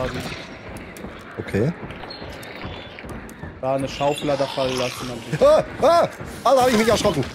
Schaden. Okay. Da eine Schaufel hat er fallen lassen. Ah, da habe ich mich erschrocken.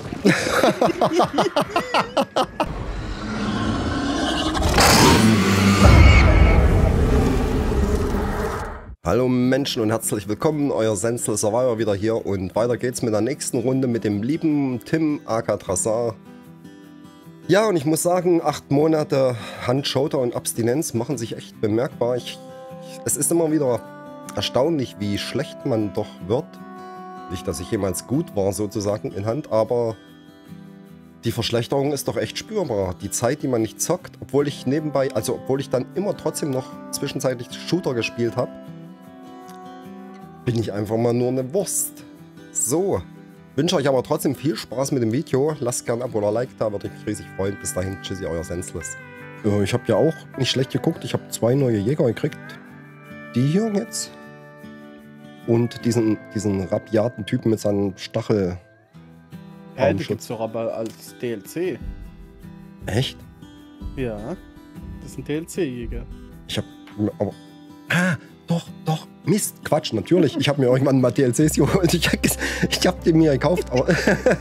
Hallo Menschen und herzlich willkommen, euer Senzel Survivor wieder hier und weiter geht's mit der nächsten Runde mit dem lieben Tim aka Trassar. Ja, und ich muss sagen, 8 Monate Hand, Schulter und Abstinenz machen sich echt bemerkbar. Es ist immer wieder erstaunlich, wie schlecht man doch wird. Nicht, dass ich jemals gut war sozusagen in Hand, aber die Verschlechterung ist doch echt spürbar. Die Zeit, die man nicht zockt, obwohl ich nebenbei, also obwohl ich dann immer trotzdem noch zwischenzeitlich Shooter gespielt habe, bin ich einfach mal nur eine Wurst. So, wünsche euch aber trotzdem viel Spaß mit dem Video. Lasst gerne ein Abo oder Like da, würde ich mich riesig freuen. Bis dahin, tschüssi, euer Senseless. Ich habe ja auch nicht schlecht geguckt. Ich habe 2 neue Jäger gekriegt. Die hier jetzt. Und diesen rabiaten Typen mit seinem Stachel. Ja, die gibt's doch aber als DLC. Echt? Ja, das ist ein DLC-Jäger. Ich habe aber... Ah, doch. Mist, Quatsch, natürlich. Ich habe mir irgendwann mal DLCs geholt. Ich habe die mir gekauft, aber...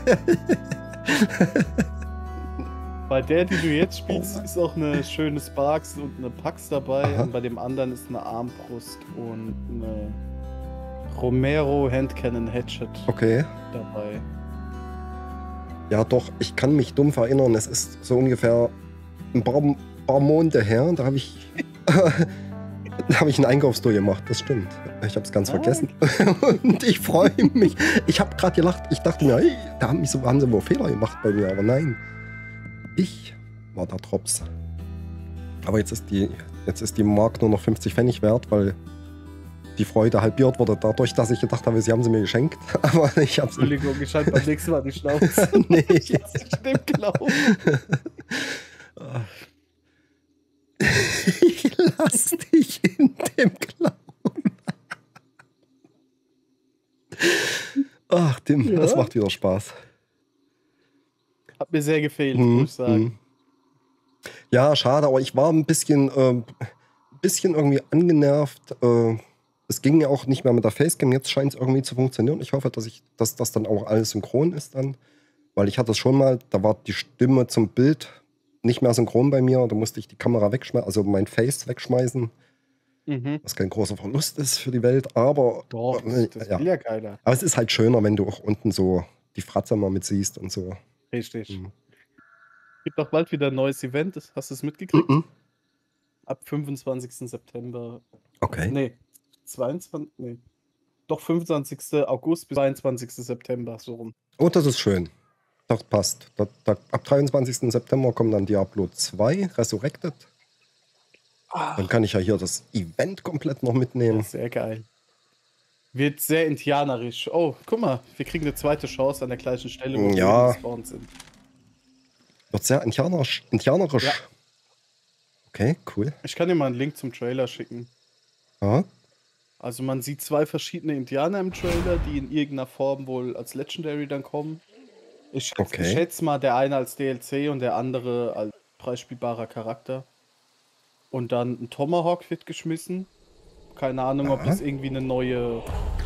Bei der, die du jetzt spielst, ist auch eine schöne Sparks und eine Pax dabei. Aha. Und bei dem anderen ist eine Armbrust und eine Romero Handcannon Hatchet dabei. Ja doch, ich kann mich dumpf erinnern. Es ist so ungefähr ein paar Monate her. Da habe ich... einen Einkaufstour gemacht, das stimmt. Ich habe es ganz vergessen. Und ich freue mich. Ich habe gerade gelacht. Ich dachte mir, hey, da haben sie wohl Fehler gemacht bei mir. Aber nein, ich war der Drops. Aber jetzt ist die Mark nur noch 50 Pfennig wert, weil die Freude halbiert wurde dadurch, dass ich gedacht habe, sie haben sie mir geschenkt. Aber ich habe Entschuldigung, ich schalte beim nächsten Mal die Schnauze. Nee. Ich lass dich in dem glauben. Ich lass dich in dem Glauben. Ach, Tim, ja? Das macht wieder Spaß. Hat mir sehr gefehlt, muss ich sagen. Ja, schade, aber ich war ein bisschen irgendwie angenervt. Es ging ja auch nicht mehr mit der Facecam. Jetzt scheint es irgendwie zu funktionieren. Ich hoffe, dass das dann auch alles synchron ist dann. Weil ich hatte es schon mal, da war die Stimme zum Bild nicht mehr synchron bei mir. Da musste ich die Kamera wegschmeißen, also mein Face wegschmeißen. Was kein großer Verlust ist für die Welt, aber... Doch, das will ja keiner. Aber es ist halt schöner, wenn du auch unten so die Fratze mal mit siehst und so. Richtig. Gibt auch bald wieder ein neues Event. Hast du es mitgekriegt? Ab 25. September. Okay. Nee, 22. Nee. Doch 25. August bis 22. September, so rum. Oh, das ist schön. Das passt. Ab 23. September kommt dann Diablo 2, Resurrected. Dann kann ich ja hier das Event komplett noch mitnehmen. Ja, sehr geil. Wird sehr indianerisch. Oh, guck mal, wir kriegen eine zweite Chance an der gleichen Stelle, wo wir gespawnt sind. Wird sehr indianerisch. Ja. Okay, cool. Ich kann dir mal einen Link zum Trailer schicken. Ja. Also man sieht 2 verschiedene Indianer im Trailer, die in irgendeiner Form wohl als Legendary dann kommen. Ich schätze mal, der eine als DLC und der andere als freispielbarer Charakter. Und dann ein Tomahawk wird geschmissen. Keine Ahnung, ob das irgendwie eine neue...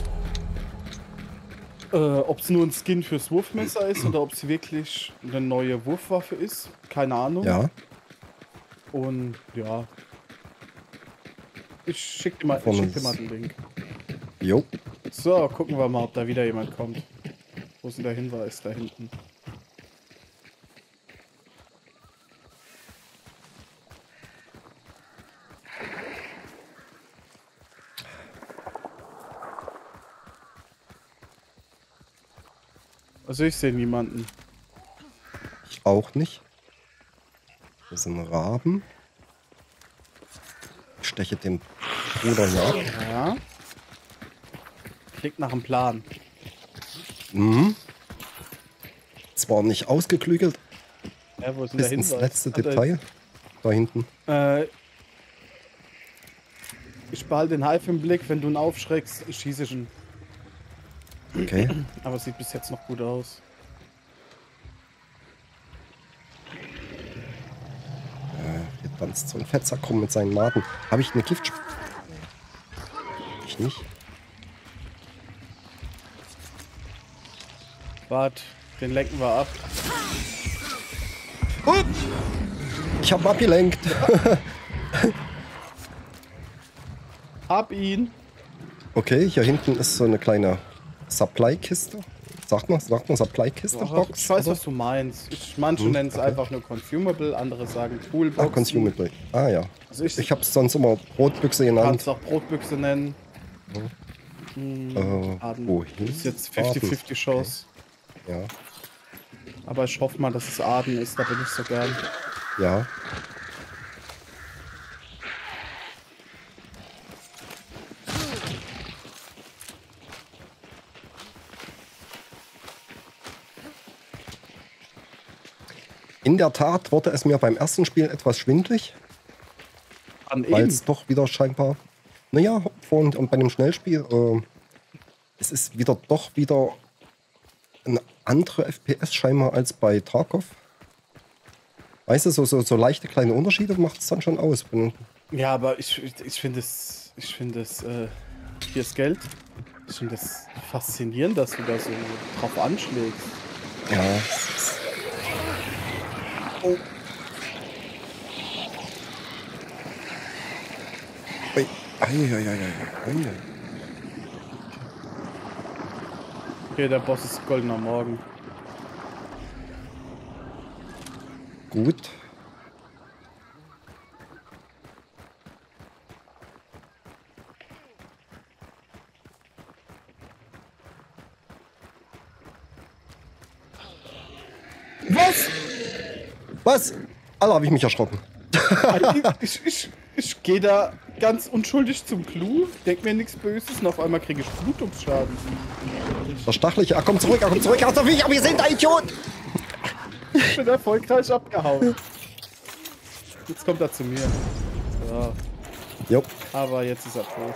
ob es nur ein Skin fürs Wurfmesser ist oder ob es wirklich eine neue Wurfwaffe ist. Keine Ahnung. Ja. Und ja. Ich schick dir mal den Link. Jo. So, gucken wir mal, ob da wieder jemand kommt. Wo ist denn der Hinweis? Da hinten. Also ich sehe niemanden. Ich auch nicht. Das sind Raben. Ich steche den Bruder nach. Ja. Klingt nach einem Plan. Zwar nicht ausgeklügelt. Ja, wo ist denn Bis der ins Hinweis? letzte Detail. Da hinten. Ich behalte den Hive im Blick. Wenn du ihn aufschreckst, schieße ich ihn. Okay. Aber es sieht bis jetzt noch gut aus. Hier tanzt so ein Fettsack rum mit seinen Maden. Habe ich eine Gift... ich nicht. Wart, den lenken wir ab. Ich hab abgelenkt. Hab ihn. Okay, hier hinten ist so eine kleine Supply-Kiste. Sagt man Supply-Kiste? Ich weiß, was du meinst. Manche nennen es einfach nur Consumable, andere sagen Toolbox. Consumable. Ah ja. Also ich habe es sonst immer Brotbüchse genannt. Kannst auch Brotbüchse nennen. Wohin? Ist jetzt 50-50 Chance. Okay. Ja. Aber ich hoffe mal, dass es Aden ist, da bin ich so gern. Ja. In der Tat wurde es mir beim ersten Spiel etwas schwindlig, weil es doch wieder scheinbar, naja, und bei dem Schnellspiel, es ist doch wieder eine andere FPS scheinbar als bei Tarkov. Weißt du, so leichte kleine Unterschiede macht es dann schon aus. Ja, aber ich finde es, hier ist Geld. Ich finde es faszinierend, dass du da so drauf anschlägst. Ja. Oh. Okay, der Boss ist goldener Morgen. Gut. Was? Alter, habe ich mich erschrocken. Ich gehe da ganz unschuldig zum Clou, denk mir nichts Böses und auf einmal kriege ich Blutungsschaden. Der Stachliche, komm zurück, aus der Viech, aber wir sind ein Idiot! Ich bin erfolgreich abgehauen. Jetzt kommt er zu mir. So. Jo. Aber jetzt ist er tot.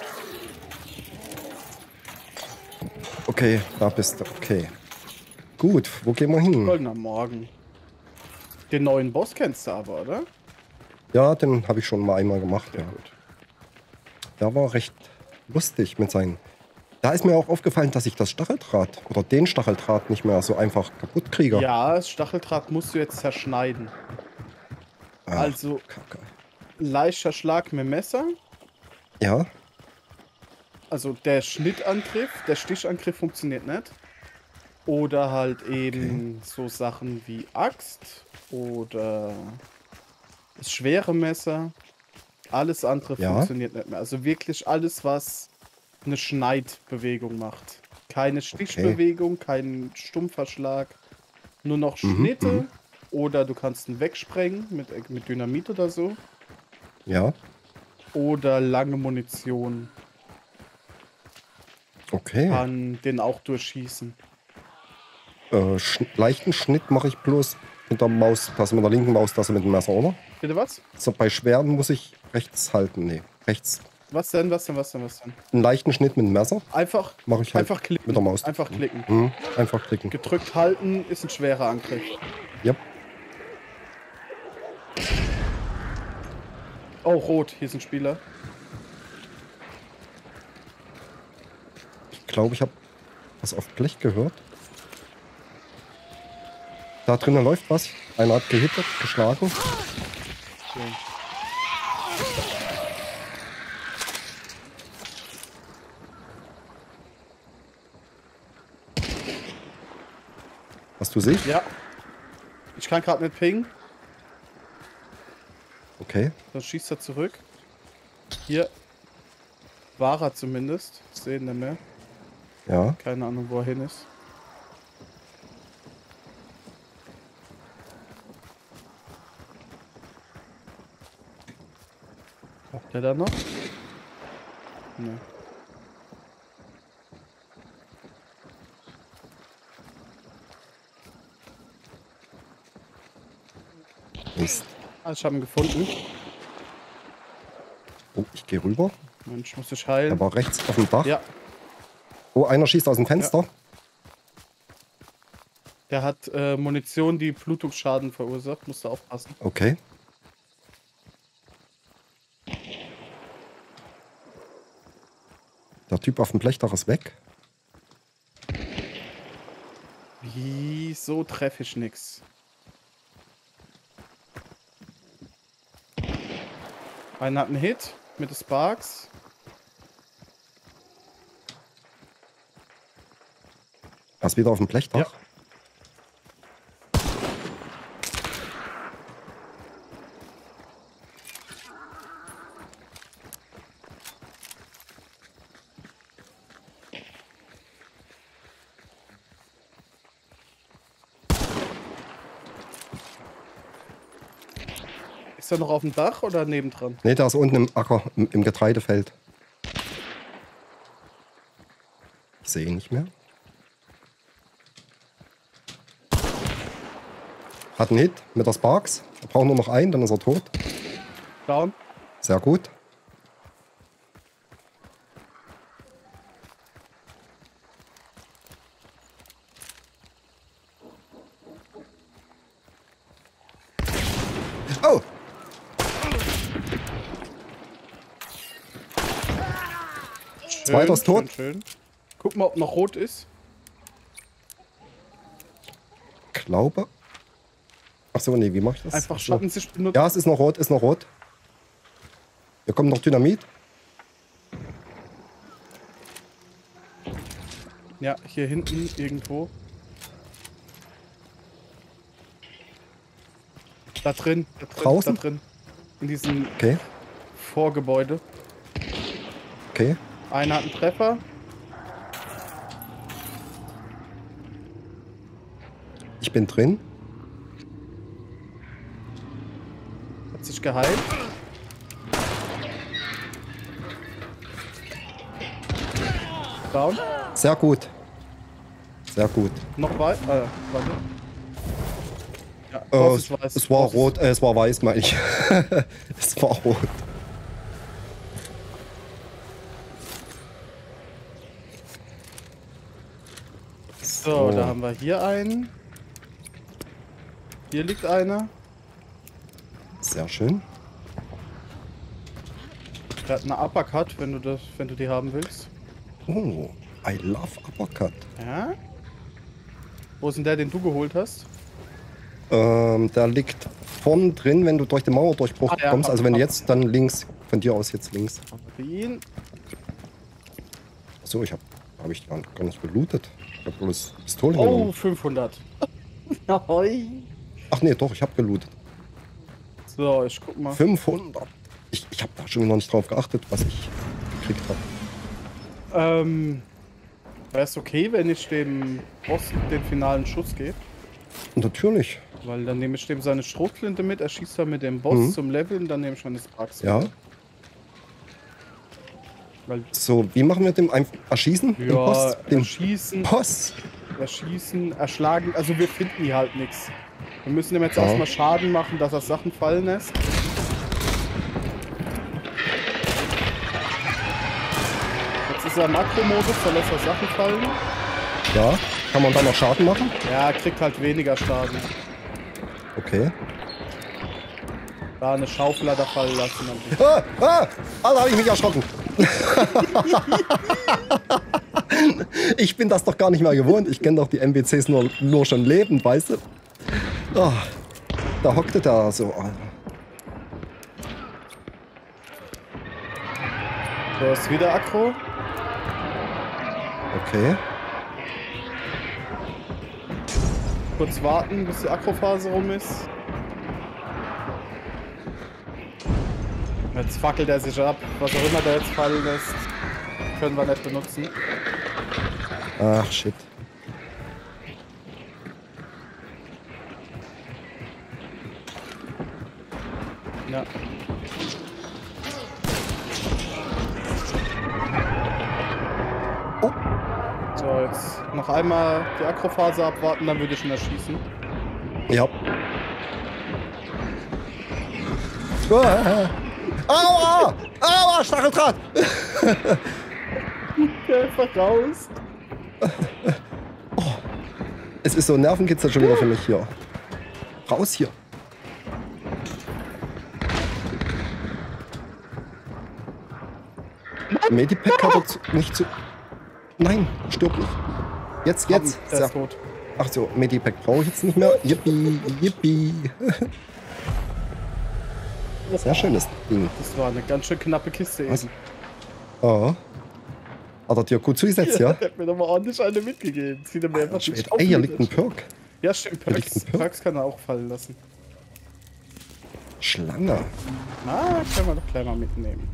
Okay, da bist du, okay. Gut, wo gehen wir hin? Goldener Morgen. Den neuen Boss kennst du aber, oder? Ja, den habe ich schon mal einmal gemacht, ja. Gut. Der war recht lustig mit seinen... Da ist mir auch aufgefallen, dass ich das Stacheldraht oder den Stacheldraht nicht mehr so einfach kaputt kriege. Ja, das Stacheldraht musst du jetzt zerschneiden. Ach, also, Kacke. Leichter Schlag mit dem Messer. Ja. Also der Schnittangriff, der Stichangriff funktioniert nicht. Oder halt eben so Sachen wie Axt oder das schwere Messer. Alles andere funktioniert nicht mehr. Also wirklich alles, was eine Schneidbewegung macht. Keine Stichbewegung, kein stumpfer Schlag. Nur noch Schnitte. Oder du kannst ihn wegsprengen mit Dynamit oder so. Ja. Oder lange Munition. Okay. Kann den auch durchschießen. Leichten Schnitt mache ich bloß mit der Maustaste, mit der linken Maustaste mit dem Messer, oder? Bitte was? So, bei schweren muss ich rechts halten. Nee, rechts. Was denn? Einen leichten Schnitt mit dem Messer. Einfach, mache ich halt einfach klicken. mit der Maus. Einfach klicken. Einfach klicken. Gedrückt halten ist ein schwerer Angriff. Ja. Oh, rot. Hier ist ein Spieler. Ich glaube, ich habe was auf Blech gehört. Da drinnen läuft was. Einer hat gehittet, geschlagen. Okay. Hast du sie? Ja. Ich kann gerade nicht pingen. Okay. Dann schießt er zurück. Hier. War er zumindest. Ich sehe ihn nicht mehr. Ja. Keine Ahnung, wo er hin ist. Braucht der da noch? Ne. Mist. Ah, ich habe ihn gefunden. Oh, ich gehe rüber. Mensch, muss ich heilen. Er war rechts auf dem Dach. Ja. Oh, einer schießt aus dem Fenster. Ja. Der hat Munition, die Blutungsschaden verursacht. Musst du aufpassen. Okay. Der Typ auf dem Blechdach ist weg. Wieso treffe ich nix? Einer hat einen Hit mit den Sparks. Er ist wieder auf dem Blechdach. Ja. Ist er noch auf dem Dach oder nebendran? Ne, der ist unten im Acker, im Getreidefeld. Ich sehe ihn nicht mehr. Hat einen Hit mit der Sparks. Er braucht nur noch einen, dann ist er tot. Down. Sehr gut. Oh! Zweiter ist tot. Schön. Guck mal, ob noch rot ist. Glaube. Achso, nee, wie mach ich das? Einfach Schattensicht benutzen. Ja, es ist noch rot, ist noch rot. Hier kommt noch Dynamit. Ja, hier hinten irgendwo. Da drin, Draußen? da drin. In diesem Okay, Vorgebäude. okay. Einer hat einen Treffer. Ich bin drin. Hat sich geheilt. Down. Sehr gut. Sehr gut. Noch weit. Warte. Ja, Es, ist weiß. es war Boss ist- rot, es war weiß, meine ich. Es war rot. So, da haben wir hier einen. Hier liegt einer. Sehr schön. Der hat eine Uppercut, wenn du die haben willst. Oh, I love Uppercut. Ja? Wo ist denn der, den du geholt hast? Der liegt vorn drin, wenn du durch den Mauerdurchbruch Ah, ja, kommst. Also wenn du hab- jetzt, dann links. Von dir aus jetzt links. Den. So, hab ich gar nicht gelootet. Ich habe bloß Pistole Oh, genommen. 500. Ahoi. Ach nee, doch, ich habe gelootet. So, ich guck mal. 500. Ich habe da schon noch nicht drauf geachtet, was ich gekriegt habe. Wäre es okay, wenn ich dem Boss den finalen Schuss gebe? Natürlich. Weil dann nehme ich dem seine Schrotflinte mit, er schießt dann mit dem Boss zum Leveln, dann nehme ich meine Sparks Ja. mit. Weil, So, wie machen wir dem einfach erschießen? Den ja, Post? Den erschießen, Post? erschlagen, also wir finden hier halt nichts. Wir müssen ihm jetzt Ja. erstmal Schaden machen, dass er Sachen fallen lässt. Jetzt ist er im Makro-Modus, da lässt er Sachen fallen. Ja. Kann man da noch Schaden machen? Ja, er kriegt halt weniger Schaden. Okay. Da eine Schaufel hat er fallen lassen. Dann Da habe ich mich erschrocken. Ich bin das doch gar nicht mehr gewohnt. Ich kenne doch die NPCs nur schon lebend, weißt du? Oh, da hockte der so. So, ist wieder Akro. Okay. Kurz warten, bis die Akrophase rum ist. Jetzt fackelt er sich ab. Was auch immer der jetzt fallen lässt, können wir nicht benutzen. Ach, shit. Ja. Oh. So, jetzt noch einmal die Akrophase abwarten, dann würde ich ihn erschießen. Ja. Aua! Aua! Stacheldraht! Einfach raus. Es ist so Nervenkitzel schon wieder für mich hier. Raus hier. Nein, Medipack hat er nicht zu... Nein, stirb nicht. Jetzt. Der ist tot. Ach so, Medipack brauche ich jetzt nicht mehr. Yippie, yippie. Sehr schönes Ding. Das war eine ganz schön knappe Kiste eben. Oh. Hat er dir gut zugesetzt, ja? Der hat mir nochmal ordentlich eine mitgegeben. Sieht er mir einfach nicht auf. Ey, hier liegt ein Perk. Ja, stimmt. Perks kann er auch fallen lassen. Schlange. Na, können wir doch gleich mal mitnehmen.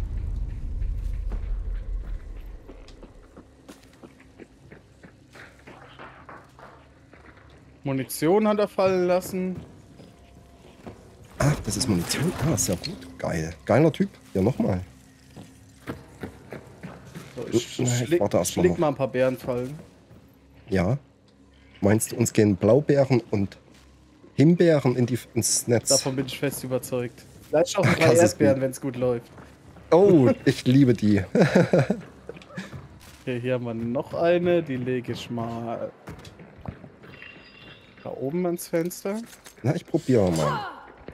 Munition hat er fallen lassen. Ach, das ist Munition. Ah, ist ja gut. Geil. Geiler Typ. Ja, nochmal. So, ich warte erst mal noch. mal ein paar Beeren fallen. Ja. Meinst du, uns gehen Blaubeeren und Himbeeren ins Netz? Davon bin ich fest überzeugt. Vielleicht auch ein paar Erdbeeren, wenn es gut läuft. Oh, ich liebe die. Okay, hier haben wir noch eine. Die lege ich mal da oben ans Fenster. Na, ich probiere mal.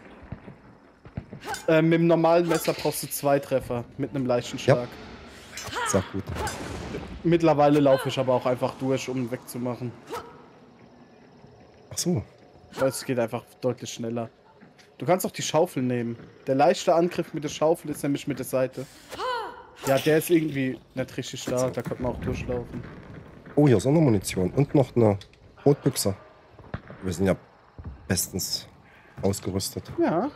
Mit dem normalen Messer brauchst du 2 Treffer. Mit einem leichten Schlag. Ja. Sag gut. Mittlerweile laufe ich aber auch einfach durch, um wegzumachen. Ach so. Weil es geht einfach deutlich schneller. Du kannst auch die Schaufel nehmen. Der leichte Angriff mit der Schaufel ist nämlich mit der Seite. Ja, der ist irgendwie nicht richtig stark. Da könnte man auch durchlaufen. Oh, hier ist auch noch Munition. Und noch eine Rotbüchse. Wir sind ja bestens ausgerüstet. Ja.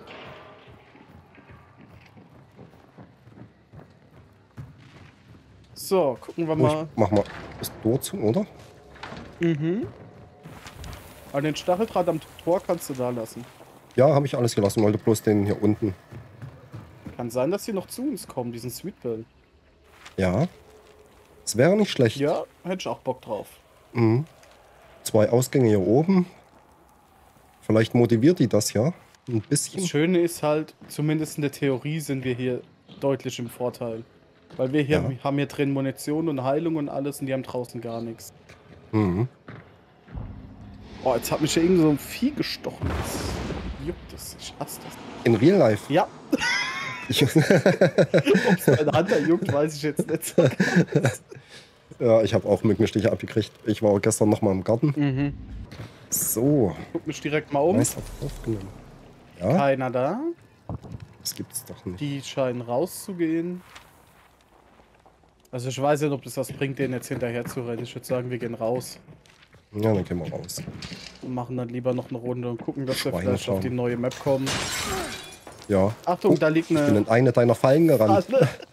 So, gucken wir mal. Mach mal das Tor zu, oder? Mhm. An den Stacheldraht am Tor kannst du da lassen. Ja, habe ich alles gelassen. Wollte bloß den hier unten. Kann sein, dass sie noch zu uns kommen, diesen Sweetburn. Ja. Es wäre nicht schlecht. Ja, hätte ich auch Bock drauf. Mhm. 2 Ausgänge hier oben. Vielleicht motiviert die das ja. Ein bisschen. Das Schöne ist halt, zumindest in der Theorie sind wir hier deutlich im Vorteil. Weil wir hier haben hier drin Munition und Heilung und alles und die haben draußen gar nichts. Mhm. Oh, jetzt hat mich ja irgend so ein Vieh gestochen. Das juckt es. Ich hasse das. In Real Life? Ja. Ob es meine Hand da juckt, weiß ich jetzt nicht so ganz. Ja, ich habe auch Mückenstiche abgekriegt. Ich war gestern noch mal im Garten. Mhm. So. Guck mich direkt mal um. Nice aufgenommen. Ja, Keiner da. das gibt's doch nicht. Die scheinen rauszugehen. Also ich weiß nicht, ob das was bringt, denen jetzt hinterher zu rennen. Ich würde sagen, wir gehen raus. Ja, dann gehen wir raus. Und machen dann lieber noch eine Runde und gucken, dass wir Schweine vielleicht auf schauen. die neue Map kommen. Ja. Achtung, da liegt Ich bin eine... in eine deiner Fallen gerannt.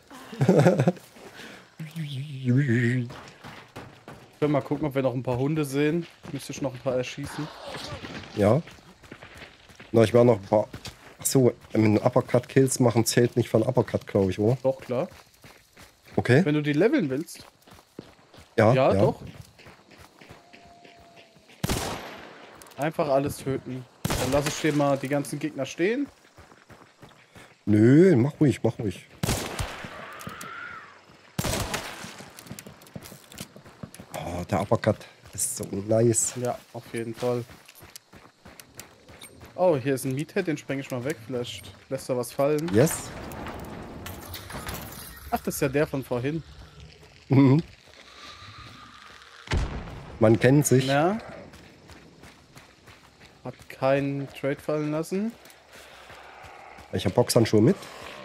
Wir können mal gucken, ob wir noch ein paar Hunde sehen. Müsste ich noch ein paar erschießen. Ja. Na, ich werde noch ein paar... Achso, einen Uppercut-Kills machen zählt nicht für einen Uppercut, glaube ich, oder? Doch, klar. Okay. Wenn du die leveln willst. Ja, Ja, doch. Einfach alles töten. Dann lasse ich dir mal die ganzen Gegner stehen. Nö, mach ruhig, mach ruhig. Oh, der Uppercut ist so nice. Ja, auf jeden Fall. Oh, hier ist ein Meathead, den spreng ich mal weg. Vielleicht lässt er was fallen. Yes. Ach, das ist ja der von vorhin. Mhm. Man kennt sich. Ja. Hat keinen Trade fallen lassen. Ich hab Boxhandschuhe mit.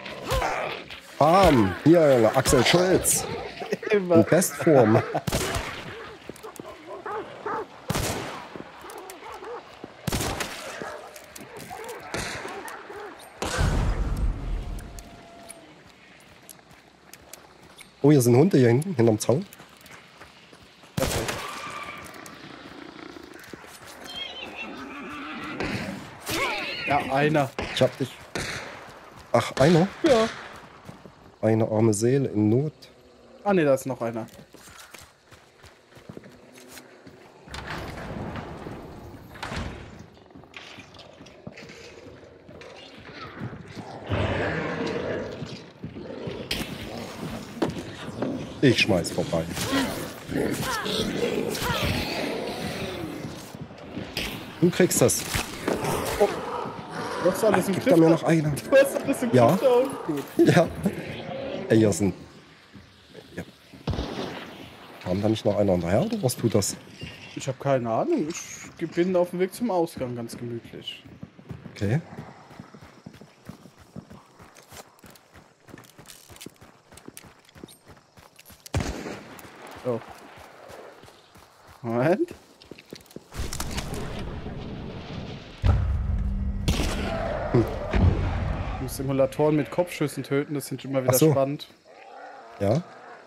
Bam! Hier, Axel Schulz. In Bestform. Oh, hier sind Hunde hier hinten, hinterm Zaun. Ja, einer. Ich hab dich. Ach, einer? Ja. Eine arme Seele in Not. Ah ne, da ist noch einer. Ich schmeiß vorbei. Du kriegst das. Du hast alles im Gibt Griff. da mir noch einer? Du hast alles im Ja. Griff. Gut. Ja. Ey, hier sind. Kam da nicht noch einer hinterher oder was tut das? Ich habe keine Ahnung. Ich bin auf dem Weg zum Ausgang, ganz gemütlich. Okay. Oh. Moment. Ich muss Simulatoren mit Kopfschüssen töten, das sind immer wieder spannend. Ja.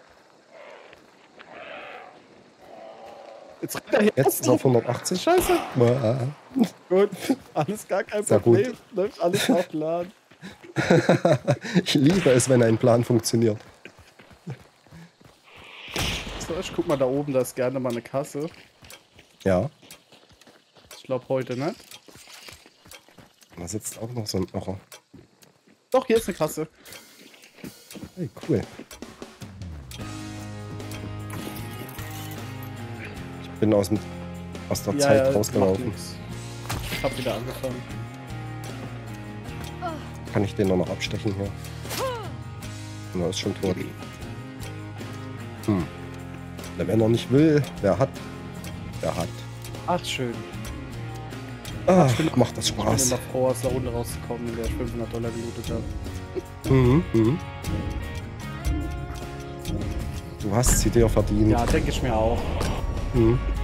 Jetzt ist auf 180. Scheiße. Gut, alles gar kein Problem. Läuft alles nach Plan. Ich liebe es, wenn ein Plan funktioniert. So, ich guck mal da oben, da ist gerne mal eine Kasse. Ja. Ich glaube heute nicht. Da sitzt auch noch so ein Irrer. Doch, hier ist eine Kasse. Hey, cool. Ich bin aus der Zeit rausgelaufen. Ich hab wieder angefangen. Kann ich den noch abstechen hier? Na, ist schon tot. Wenn er nicht will, wer hat? Wer hat? Ach, schön. Ach, macht das Spaß. Ich bin immer froh, aus der Runde rauszukommen, in der ich $500 gelootet habe. Du hast sie dir verdient. Ja, denke ich mir auch. Mhm.